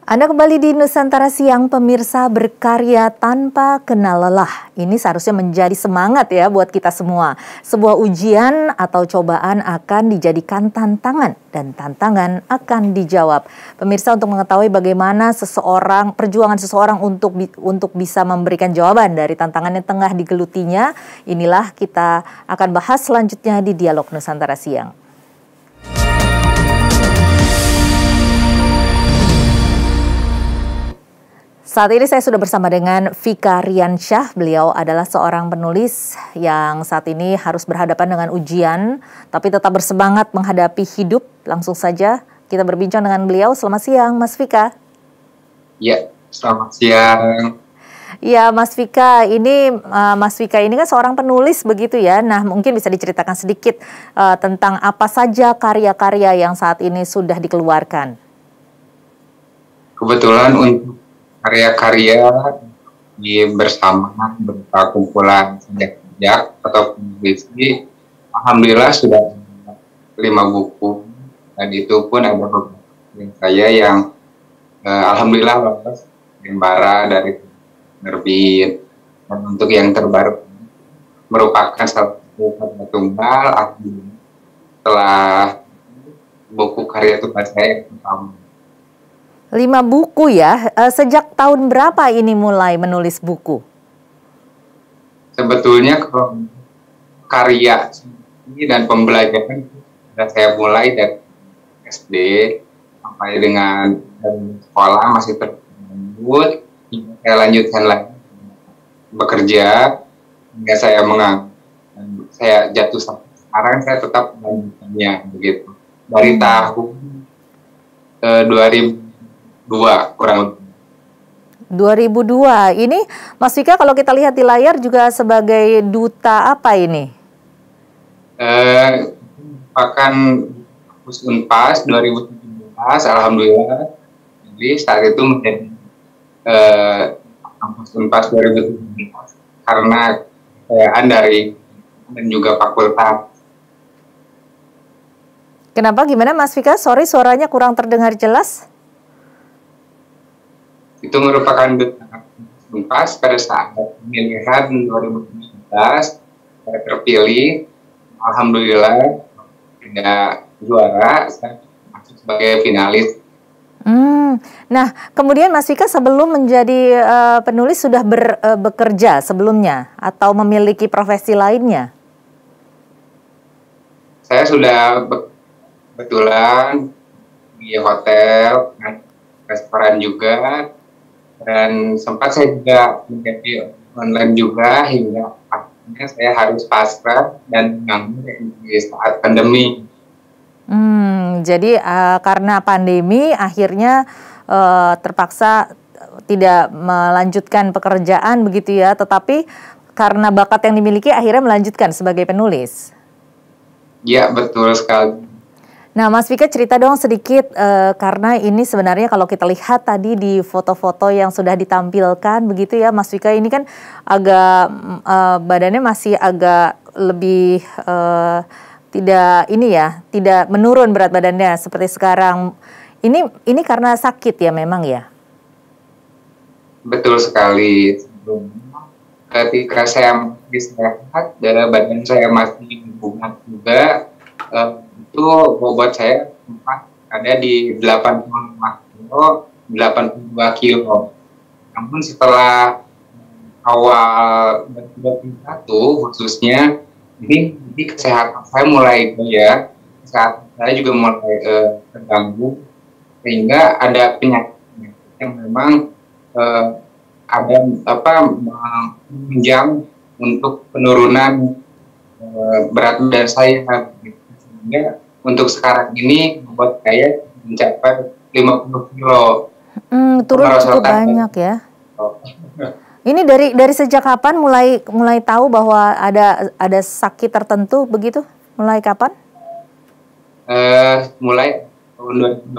Anda kembali di Nusantara Siang, pemirsa, berkarya tanpa kenal lelah. Ini seharusnya menjadi semangat ya buat kita semua. Sebuah ujian atau cobaan akan dijadikan tantangan dan tantangan akan dijawab. Pemirsa, untuk mengetahui bagaimana perjuangan seseorang untuk bisa memberikan jawaban dari tantangan yang tengah digelutinya, inilah kita akan bahas selanjutnya di Dialog Nusantara Siang. Saat ini saya sudah bersama dengan Vika Riansyah. Beliau adalah seorang penulis yang saat ini harus berhadapan dengan ujian, tapi tetap bersemangat menghadapi hidup. Langsung saja kita berbincang dengan beliau. Selamat siang, Mas Vika. Ya, selamat siang. Ya, Mas Vika, Mas Vika ini kan seorang penulis begitu ya. Nah, mungkin bisa diceritakan sedikit tentang apa saja karya-karya yang saat ini sudah dikeluarkan. Kebetulan untuk karya-karya bersama berupa kumpulan sejak atau puisi, alhamdulillah sudah 5 buku, dan itu pun ada beberapa saya yang alhamdulillah lolos lembaran dari penerbit. Dan untuk yang terbaru merupakan salah satu karya tunggal setelah buku karya tunggal saya yang pertama. 5 buku ya. Sejak tahun berapa ini mulai menulis buku? Sebetulnya kalau karya dan pembelajaran sudah saya mulai dari SD sampai dengan sekolah masih terus, saya lanjutkan lagi bekerja hingga saya saya jatuh sampai sekarang, saya tetap melanjutkannya begitu dari tahun 2002 kurang lebih. 2002. Ini Mas Vika kalau kita lihat di layar juga sebagai duta apa ini? Merupakan kampus Unpas 2017, alhamdulillah. Jadi saat itu menjadi kampus Unpas 2017 karena kekayaan dari dan juga fakultas. Kenapa, gimana Mas Vika? Sorry, suaranya kurang terdengar jelas. Itu merupakan Unpas pada saat pemilihan 2017, saya terpilih, alhamdulillah tidak juara, saya masuk sebagai finalis. Nah, kemudian Mas Vika sebelum menjadi penulis sudah bekerja sebelumnya atau memiliki profesi lainnya? Saya sudah kebetulan di hotel, restoran juga, dan sempat saya juga menjadi online juga hingga akhirnya saya harus pasrah dan menganggur di saat pandemi. Jadi karena pandemi akhirnya terpaksa tidak melanjutkan pekerjaan begitu ya, tetapi karena bakat yang dimiliki akhirnya melanjutkan sebagai penulis. Ya, betul sekali. Nah, Mas Vika cerita dong sedikit karena ini sebenarnya kalau kita lihat tadi di foto-foto yang sudah ditampilkan begitu ya, Mas Vika ini kan agak badannya masih agak lebih tidak menurun berat badannya seperti sekarang. Ini karena sakit ya memang ya? Betul sekali. Ketika saya masih sehat, badan saya masih bugat juga, itu bobot saya sempat ada di 85 kilo, 82 kilo. Namun setelah awal 2021 khususnya, ini kesehatan saya mulai kesehatan saya juga mulai terganggu, sehingga ada penyakit yang memang ada menunjang untuk penurunan berat badan saya. Sehingga untuk sekarang ini bobot saya mencapai 50 kilo. Turun cukup banyak ya. Ini dari sejak kapan mulai tahu bahwa ada sakit tertentu begitu? Mulai kapan? Mulai tahun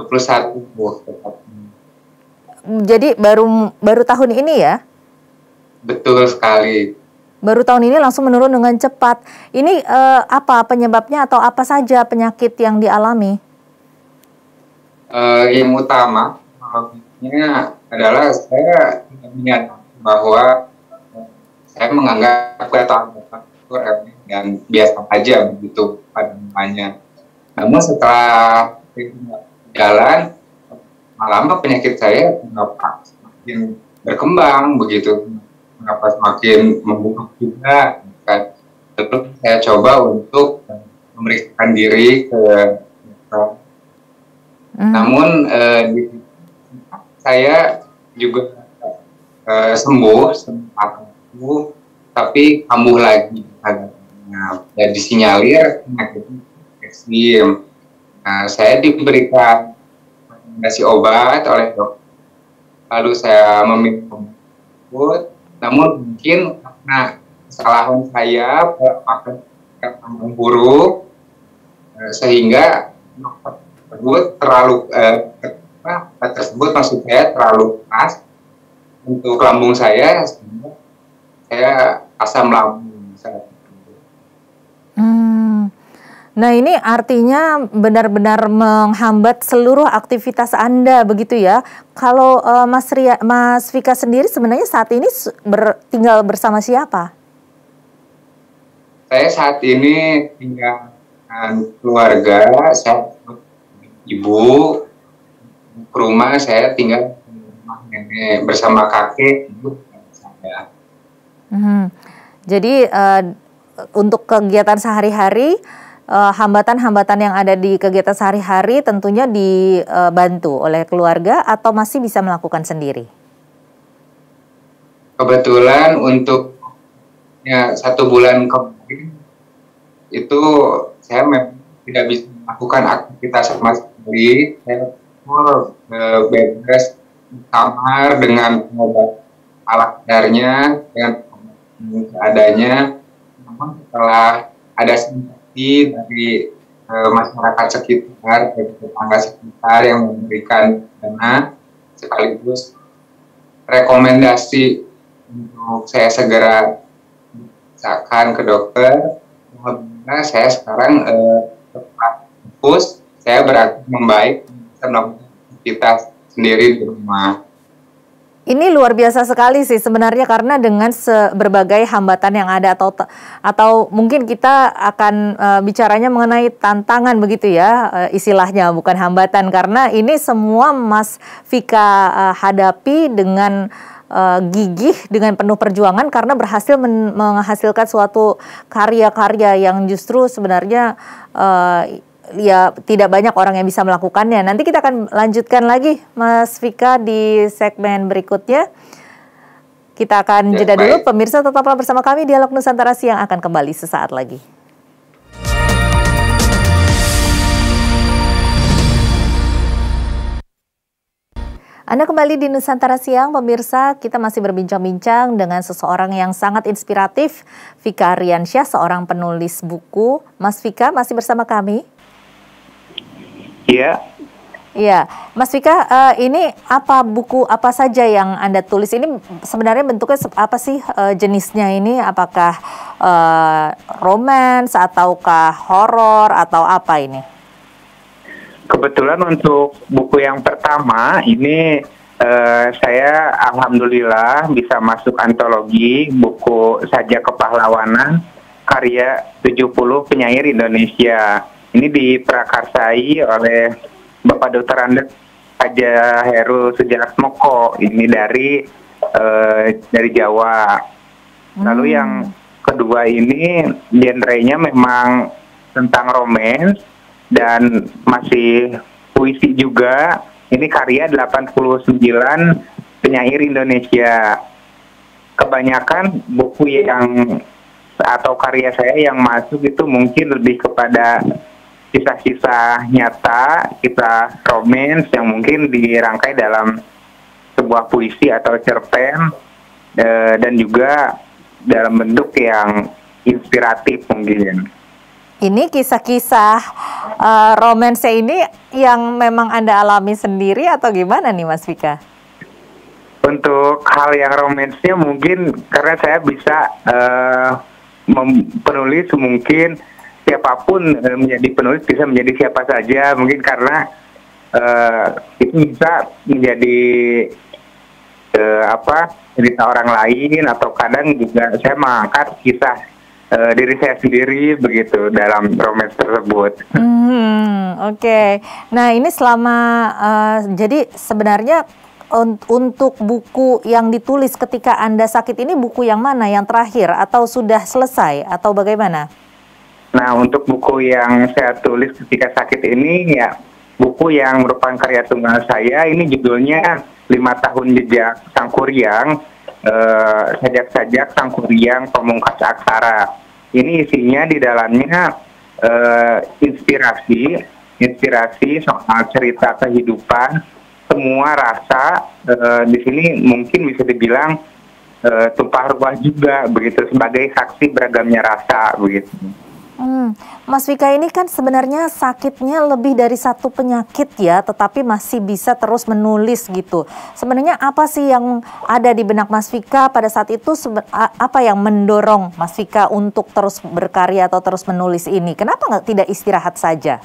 2021. Jadi baru tahun ini ya? Betul sekali. Baru tahun ini langsung menurun dengan cepat. Ini apa penyebabnya atau apa saja penyakit yang dialami? Yang utama kronologinya adalah saya tidak menyadari bahwa saya menganggap kata-kata itu remeh dan biasa aja begitu pada namanya. Namun setelah jalan, lama penyakit saya mengapa semakin berkembang begitu, mengapa semakin memburuk juga. Kan. Lalu saya coba untuk memeriksakan diri ke dokter. Namun saya juga sembuh tapi kambuh lagi. Ya, disinyalir penyakit ekstrim. Nah, saya diberikan rekomendasi obat oleh dokter. Lalu saya meminum obat, namun mungkin karena kesalahan saya makan yang buruk, sehingga tersebut maksud saya terlalu keras untuk lambung saya, sehingga saya asam lambung saat itu. Nah ini artinya benar-benar menghambat seluruh aktivitas Anda begitu ya. Kalau Mas Vika sendiri sebenarnya saat ini tinggal bersama siapa? Saya saat ini tinggal dengan keluarga, saya ibu, ke rumah saya tinggal di rumah nenek bersama kakek, ibu dan saya. Jadi untuk kegiatan sehari-hari, hambatan-hambatan yang ada di kegiatan sehari-hari tentunya dibantu oleh keluarga atau masih bisa melakukan sendiri? Kebetulan untuk 1 bulan kemarin itu saya memang tidak bisa melakukan aktivitas sama sekali. Saya beres di kamar dengan obat alat kadarnya, dengan seadanya. Namun setelah ada simpati dari masyarakat sekitar, dari tetangga sekitar yang memberikan dana, sekaligus rekomendasi untuk saya segera periksakan ke dokter. Alhamdulillah saya sekarang setelah fokus, saya berarti membaik, bisa melakukan aktivitas sendiri di rumah. Ini luar biasa sekali sih sebenarnya, karena dengan berbagai hambatan yang ada atau mungkin kita akan bicaranya mengenai tantangan begitu ya, istilahnya bukan hambatan, karena ini semua Mas Vika hadapi dengan gigih, dengan penuh perjuangan, karena berhasil menghasilkan suatu karya-karya yang justru sebenarnya ya tidak banyak orang yang bisa melakukannya. Nanti kita akan lanjutkan lagi Mas Vika di segmen berikutnya. Kita akan jeda dulu, pemirsa tetaplah bersama kami, Dialog Nusantara Siang akan kembali sesaat lagi. Anda kembali di Nusantara Siang, pemirsa. Kita masih berbincang-bincang dengan seseorang yang sangat inspiratif, Vika Aryansyah, seorang penulis buku. Mas Vika masih bersama kami? Iya. Iya, Mas Vika, ini buku apa saja yang Anda tulis? Ini sebenarnya bentuknya apa sih jenisnya ini? Apakah romance ataukah horor atau apa ini? Kebetulan untuk buku yang pertama ini saya alhamdulillah bisa masuk antologi buku Sajak Kepahlawanan karya 70 penyair Indonesia. Ini diprakarsai oleh Bapak Dr. Andes Haja Heru Sujarasmoko. Ini dari Jawa. Lalu yang kedua ini genrenya memang tentang romance dan masih puisi juga. Ini karya 89 penyair Indonesia. Kebanyakan buku atau karya saya yang masuk itu mungkin lebih kepada kisah-kisah nyata, kisah romance yang mungkin dirangkai dalam sebuah puisi atau cerpen, dan juga dalam bentuk yang inspiratif mungkin. Ini kisah-kisah romance ini yang memang Anda alami sendiri atau gimana nih Mas Vika? Untuk hal yang romansnya mungkin karena saya bisa penulis, mungkin siapapun menjadi penulis bisa menjadi siapa saja, mungkin karena itu bisa menjadi cerita orang lain, atau kadang juga saya mengangkat kisah diri saya sendiri begitu dalam romance tersebut. Oke. Nah, ini selama jadi sebenarnya untuk buku yang ditulis ketika Anda sakit ini buku yang mana? Yang terakhir atau sudah selesai atau bagaimana? Nah, untuk buku yang saya tulis ketika sakit ini ya buku yang merupakan karya tunggal saya. Ini judulnya 5 tahun jejak Sang Kuryang, sajak-sajak Sang Kuryang Pemungkas Aksara. Ini isinya di dalamnya inspirasi soal cerita kehidupan, semua rasa. Di sini mungkin bisa dibilang tumpah ruah juga begitu, sebagai saksi beragamnya rasa begitu. Mas Vika, ini kan sebenarnya sakitnya lebih dari satu penyakit ya, tetapi masih bisa terus menulis gitu. Sebenarnya apa sih yang ada di benak Mas Vika pada saat itu? Apa yang mendorong Mas Vika untuk terus berkarya atau terus menulis ini? Kenapa tidak istirahat saja?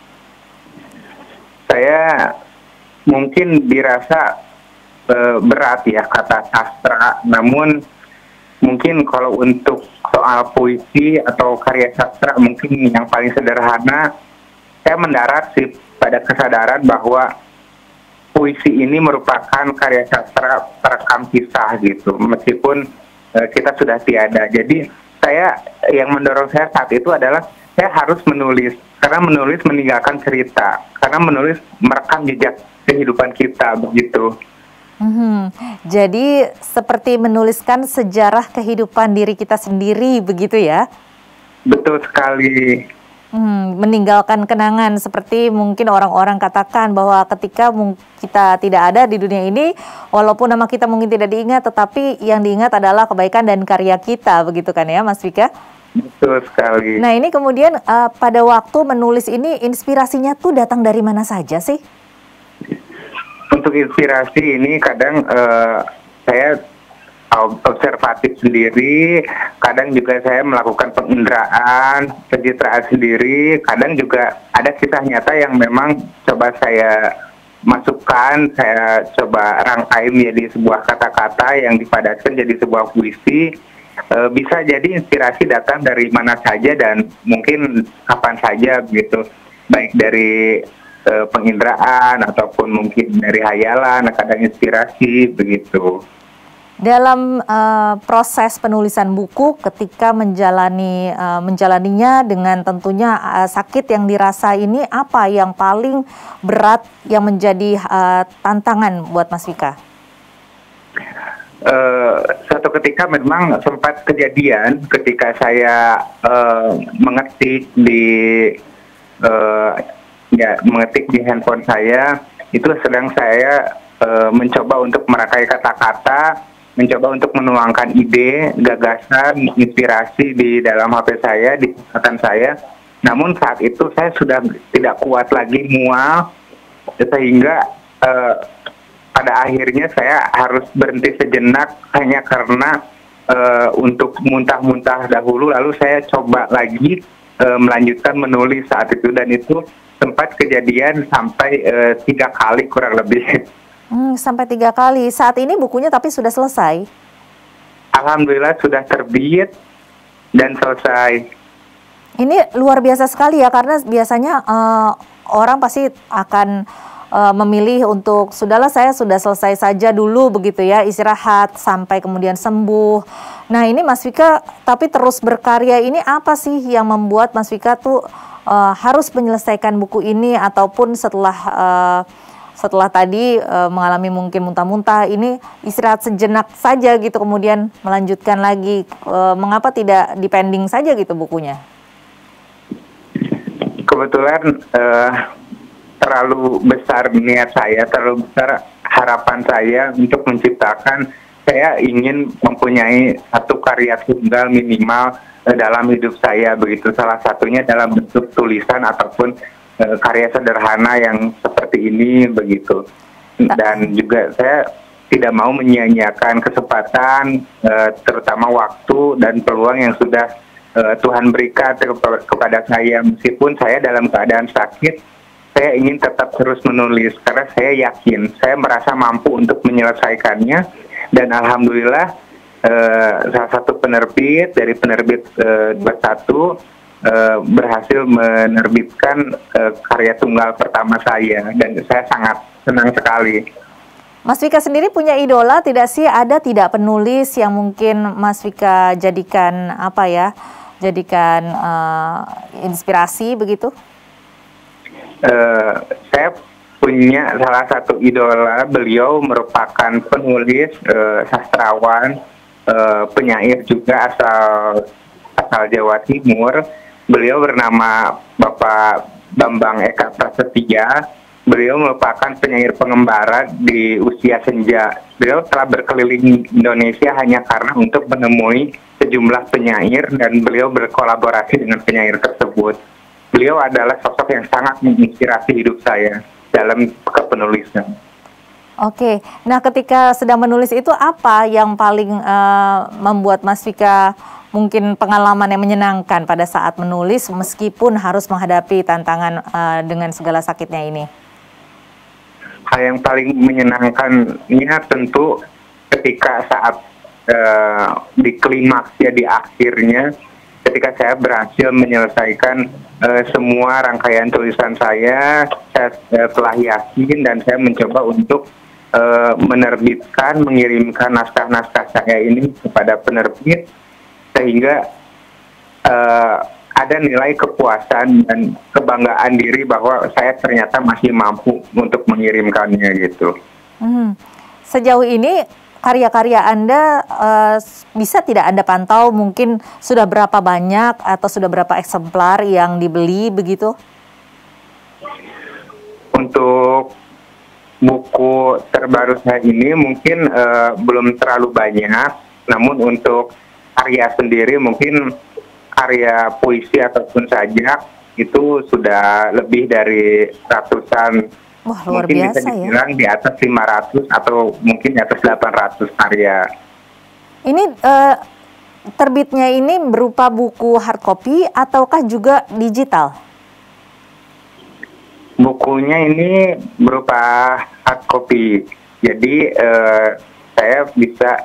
Saya mungkin dirasa berat ya kata sastra, namun mungkin kalau untuk soal puisi atau karya sastra mungkin yang paling sederhana, saya mendarat sih pada kesadaran bahwa puisi ini merupakan karya sastra perekam kisah gitu, meskipun kita sudah tiada. Jadi yang mendorong saya saat itu adalah saya harus menulis, karena menulis meninggalkan cerita, karena menulis merekam jejak kehidupan kita begitu. Jadi seperti menuliskan sejarah kehidupan diri kita sendiri begitu ya? Betul sekali. Meninggalkan kenangan, seperti mungkin orang-orang katakan bahwa ketika kita tidak ada di dunia ini, walaupun nama kita mungkin tidak diingat, tetapi yang diingat adalah kebaikan dan karya kita, begitu kan ya Mas Vika? Betul sekali. Nah, ini kemudian pada waktu menulis ini inspirasinya tuh datang dari mana saja sih? Untuk inspirasi ini kadang saya observatif sendiri, kadang juga saya melakukan penginderaan, pencitraan sendiri, kadang juga ada kisah nyata yang memang coba saya masukkan, saya coba rangkai menjadi sebuah kata-kata yang dipadatkan jadi sebuah puisi. Bisa jadi inspirasi datang dari mana saja dan mungkin kapan saja begitu, baik dari penginderaan ataupun mungkin dari hayalan, kadang inspirasi begitu. Dalam proses penulisan buku, ketika menjalaninya dengan tentunya sakit yang dirasa ini, apa yang paling berat yang menjadi tantangan buat Mas Vika? Suatu ketika memang sempat kejadian ketika saya mengetik di handphone saya, itu sedang saya mencoba untuk merangkai kata-kata, mencoba untuk menuangkan ide, gagasan, inspirasi di dalam HP saya, di catatan saya. Namun saat itu saya sudah tidak kuat lagi mual, sehingga pada akhirnya saya harus berhenti sejenak hanya karena untuk muntah-muntah dahulu, lalu saya coba lagi melanjutkan menulis saat itu, dan itu sempat kejadian sampai 3 kali kurang lebih. Sampai 3 kali. Saat ini bukunya tapi sudah selesai? Alhamdulillah sudah terbit dan selesai. Ini luar biasa sekali ya, karena biasanya orang pasti akan memilih untuk sudahlah, saya sudah selesai saja dulu begitu ya, istirahat sampai kemudian sembuh. Nah, ini Mas Vika tapi terus berkarya, ini apa sih yang membuat Mas Vika tuh harus menyelesaikan buku ini, ataupun setelah tadi mengalami mungkin muntah-muntah, ini istirahat sejenak saja gitu kemudian melanjutkan lagi, mengapa tidak dipending saja gitu bukunya? Kebetulan terlalu besar niat saya, terlalu besar harapan saya untuk menciptakan. Saya ingin mempunyai satu karya tunggal minimal dalam hidup saya begitu, salah satunya dalam bentuk tulisan ataupun karya sederhana yang seperti ini begitu. Dan juga saya tidak mau menyia-nyiakan kesempatan, terutama waktu dan peluang yang sudah Tuhan berikan kepada saya. Meskipun saya dalam keadaan sakit, saya ingin tetap terus menulis karena saya yakin, saya merasa mampu untuk menyelesaikannya, dan alhamdulillah salah satu penerbit dari penerbit 21 berhasil menerbitkan karya tunggal pertama saya, dan saya sangat senang sekali. Mas Vika sendiri punya idola tidak sih? Ada tidak penulis yang mungkin Mas Vika jadikan jadikan inspirasi begitu? Saya punya salah satu idola, beliau merupakan penulis, sastrawan, penyair juga asal Jawa Timur. Beliau bernama Bapak Bambang Eka Prasetya. Beliau merupakan penyair pengembara di usia senja. Beliau telah berkeliling Indonesia hanya karena untuk menemui sejumlah penyair, dan beliau berkolaborasi dengan penyair tersebut. Beliau adalah sosok yang sangat menginspirasi hidup saya dalam kepenulisan. Oke, nah ketika sedang menulis itu apa yang paling membuat Mas Vika mungkin pengalaman yang menyenangkan pada saat menulis meskipun harus menghadapi tantangan dengan segala sakitnya ini? Hal yang paling menyenangkannya tentu ketika saat di klimaks, ya di akhirnya, ketika saya berhasil menyelesaikan semua rangkaian tulisan saya telah yakin, dan saya mencoba untuk mengirimkan naskah-naskah saya ini kepada penerbit, sehingga ada nilai kepuasan dan kebanggaan diri bahwa saya ternyata masih mampu untuk mengirimkannya gitu. Sejauh ini karya-karya Anda bisa tidak Anda pantau, mungkin sudah berapa banyak atau sudah berapa eksemplar yang dibeli begitu? Untuk buku terbaru saya ini mungkin belum terlalu banyak, namun untuk karya sendiri, mungkin karya puisi ataupun sajak itu sudah lebih dari ratusan. Wah, luar mungkin biasa bisa dibilang di atas 500 atau mungkin di atas 800 karya. Ini terbitnya ini berupa buku hard copy ataukah juga digital? Bukunya ini berupa hard copy. Jadi saya bisa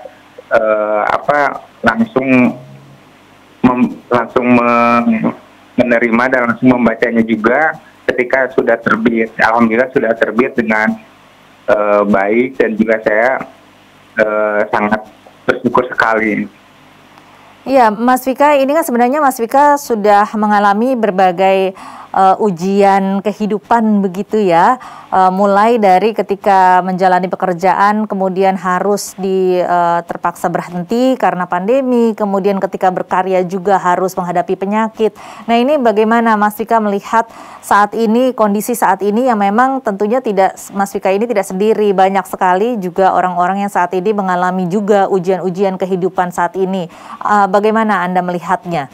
langsung menerima dan langsung membacanya juga ketika sudah terbit. Alhamdulillah sudah terbit dengan baik, dan juga saya sangat bersyukur sekali. Iya, Mas Vika, ini kan sebenarnya Mas Vika sudah mengalami berbagai ujian kehidupan begitu ya, mulai dari ketika menjalani pekerjaan kemudian harus terpaksa berhenti karena pandemi, kemudian ketika berkarya juga harus menghadapi penyakit. Nah, ini bagaimana Mas Vika melihat saat ini, kondisi saat ini yang memang tentunya Mas Vika ini tidak sendiri, banyak sekali juga orang-orang yang saat ini mengalami juga ujian-ujian kehidupan saat ini. Bagaimana Anda melihatnya?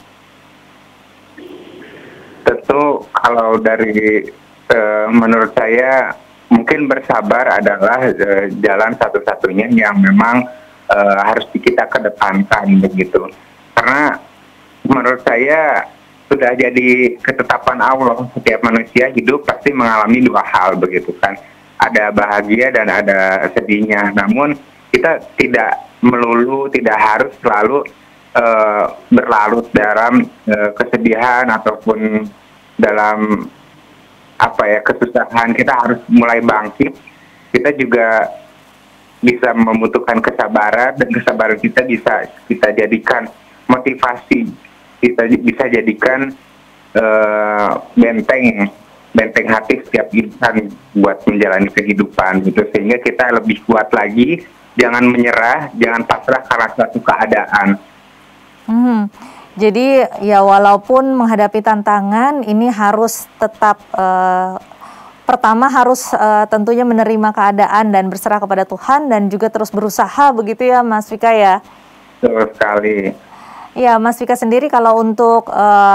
Tentu kalau dari menurut saya mungkin bersabar adalah jalan satu-satunya yang memang harus kita kedepankan begitu. Karena menurut saya sudah jadi ketetapan Allah, setiap manusia hidup pasti mengalami dua hal begitu kan. Ada bahagia dan ada sedihnya. Namun kita tidak harus selalu berlarut dalam kesedihan ataupun dalam kesusahan. Kita harus mulai bangkit. Kita juga bisa membutuhkan kesabaran, dan kesabaran kita bisa kita jadikan motivasi, kita bisa jadikan benteng hati setiap insan buat menjalani kehidupan gitu, sehingga kita lebih kuat lagi. Jangan menyerah, jangan pasrah karena suatu keadaan. Jadi ya walaupun menghadapi tantangan ini harus tetap pertama harus tentunya menerima keadaan dan berserah kepada Tuhan, dan juga terus berusaha begitu ya Mas Vika ya. Betul sekali. Ya, Mas Vika sendiri kalau untuk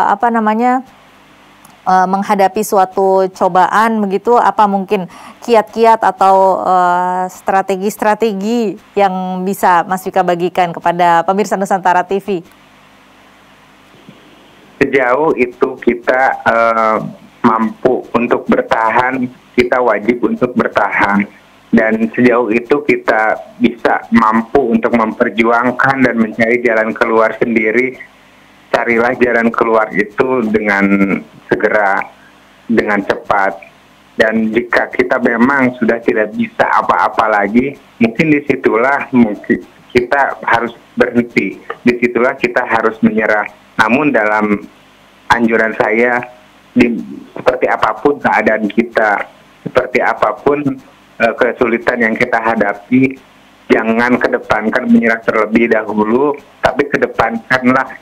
menghadapi suatu cobaan begitu, apa mungkin kiat-kiat atau strategi-strategi yang bisa Mas Vika bagikan kepada pemirsa Nusantara TV? Sejauh itu kita mampu untuk bertahan, kita wajib untuk bertahan. Dan sejauh itu kita bisa mampu untuk memperjuangkan dan mencari jalan keluar sendiri. Carilah jalan keluar itu dengan segera, dengan cepat. Dan jika kita memang sudah tidak bisa apa-apa lagi, mungkin disitulah kita harus berhenti. Disitulah kita harus menyerah. Namun dalam anjuran saya, seperti apapun keadaan kita, seperti apapun kesulitan yang kita hadapi, jangan kedepankan menyerah terlebih dahulu, tapi kedepankanlah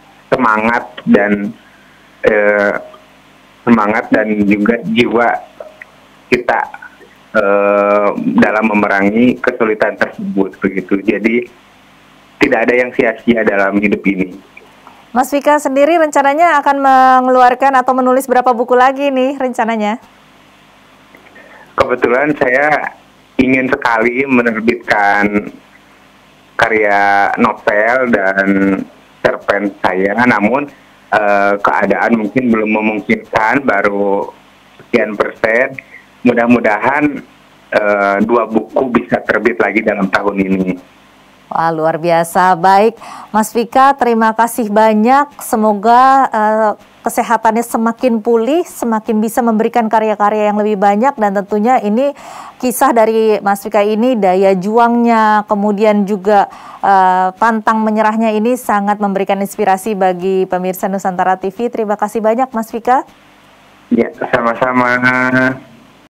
semangat dan juga jiwa kita dalam memerangi kesulitan tersebut, begitu. Jadi tidak ada yang sia-sia dalam hidup ini. Mas Vika sendiri rencananya akan mengeluarkan atau menulis berapa buku lagi nih rencananya? Kebetulan saya ingin sekali menerbitkan karya novel dan cerpen saya, namun keadaan mungkin belum memungkinkan, baru sekian persen. Mudah-mudahan 2 buku bisa terbit lagi dalam tahun ini. Wah, luar biasa. Baik, Mas Vika, terima kasih banyak. Semoga kesehatannya semakin pulih, semakin bisa memberikan karya-karya yang lebih banyak, dan tentunya ini kisah dari Mas Vika ini, daya juangnya, kemudian juga pantang menyerahnya ini sangat memberikan inspirasi bagi pemirsa Nusantara TV. Terima kasih banyak, Mas Vika. Ya, sama-sama.